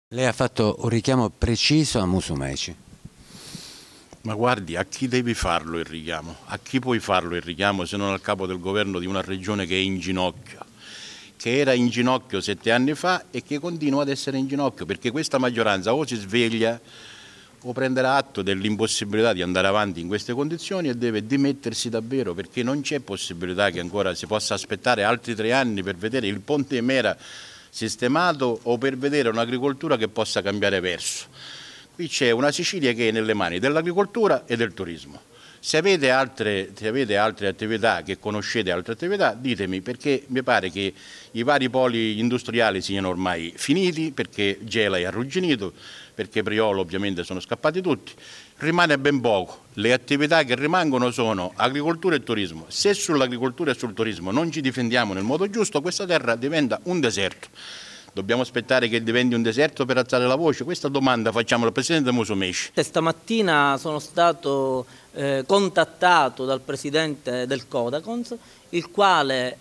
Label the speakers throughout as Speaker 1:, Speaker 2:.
Speaker 1: Lei ha fatto un richiamo preciso a Musumeci.
Speaker 2: Ma guardi, a chi devi farlo il richiamo? A chi puoi farlo il richiamo se non al capo del governo di una regione che è in ginocchio? Che era in ginocchio 7 anni fa e che continua ad essere in ginocchio, perché questa maggioranza o si sveglia o prenderà atto dell'impossibilità di andare avanti in queste condizioni e deve dimettersi davvero, perché non c'è possibilità che ancora si possa aspettare altri 3 anni per vedere il ponte Mera sistemato o per vedere un'agricoltura che possa cambiare verso. Qui c'è una Sicilia che è nelle mani dell'agricoltura e del turismo. Se avete altre attività, che conoscete altre attività, ditemi, perché mi pare che i vari poli industriali siano ormai finiti, perché Gela è arrugginito, perché Priolo ovviamente sono scappati tutti. Rimane ben poco. Le attività che rimangono sono agricoltura e turismo. Se sull'agricoltura e sul turismo non ci difendiamo nel modo giusto, questa terra diventa un deserto. Dobbiamo aspettare che diventi un deserto per alzare la voce? Questa domanda facciamo al Presidente Musumeci.
Speaker 3: Stamattina sono stato contattato dal Presidente del Codacons, il quale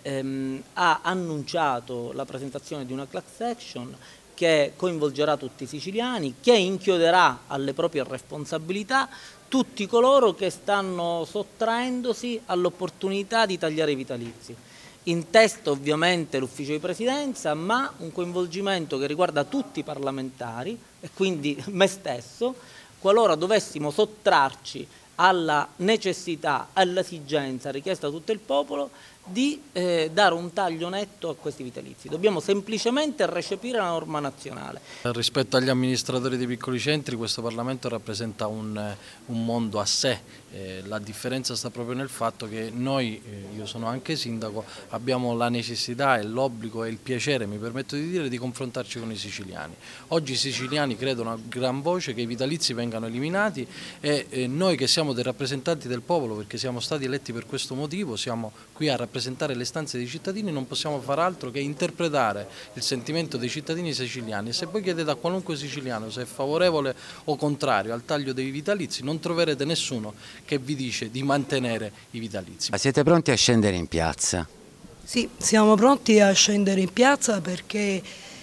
Speaker 3: ha annunciato la presentazione di una class action che coinvolgerà tutti i siciliani, che inchioderà alle proprie responsabilità tutti coloro che stanno sottraendosi all'opportunità di tagliare i vitalizi. In testa ovviamente l'ufficio di presidenza, ma un coinvolgimento che riguarda tutti i parlamentari e quindi me stesso, qualora dovessimo sottrarci alla necessità, all'esigenza richiesta da tutto il popolo di dare un taglio netto a questi vitalizi. Dobbiamo semplicemente recepire la norma nazionale.
Speaker 4: Rispetto agli amministratori dei piccoli centri, questo Parlamento rappresenta un mondo a sé. La differenza sta proprio nel fatto che noi, io sono anche sindaco, abbiamo la necessità e l'obbligo e il piacere, mi permetto di dire, di confrontarci con i siciliani. Oggi i siciliani credono a gran voce che i vitalizi vengano eliminati e noi che siamo dei rappresentanti del popolo, perché siamo stati eletti per questo motivo, siamo qui a rappresentare le istanze dei cittadini, non possiamo far altro che interpretare il sentimento dei cittadini siciliani. E se voi chiedete a qualunque siciliano se è favorevole o contrario al taglio dei vitalizi, non troverete nessuno che vi dice di mantenere i vitalizi.
Speaker 1: Ma siete pronti a scendere in piazza?
Speaker 5: Sì, siamo pronti a scendere in piazza perché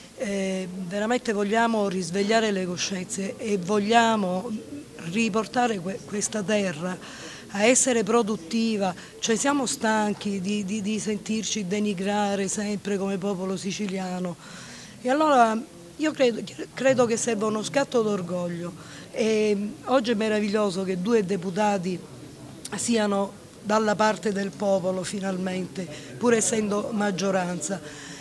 Speaker 5: veramente vogliamo risvegliare le coscienze e vogliamo riportare questa terra a essere produttiva, cioè siamo stanchi di sentirci denigrare sempre come popolo siciliano e allora io credo che serva uno scatto d'orgoglio e oggi è meraviglioso che 2 deputati siano dalla parte del popolo finalmente, pur essendo maggioranza.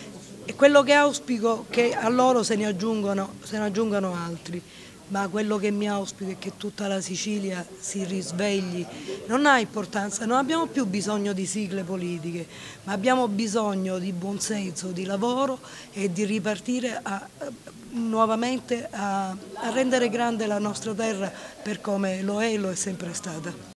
Speaker 5: E quello che auspico è che a loro se ne aggiungano altri, ma quello che mi auspico è che tutta la Sicilia si risvegli. Non ha importanza, non abbiamo più bisogno di sigle politiche, ma abbiamo bisogno di buonsenso, di lavoro e di ripartire nuovamente a rendere grande la nostra terra per come lo è e lo è sempre stata.